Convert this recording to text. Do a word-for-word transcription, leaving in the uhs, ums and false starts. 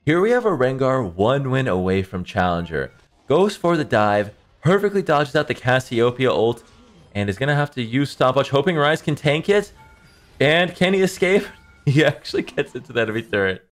Here we have a Rengar one win away from Challenger. Goes for the dive, perfectly dodges out the Cassiopeia ult, and is going to have to use Stopwatch, hoping Ryze can tank it. And can he escape? He actually gets into that enemy turret.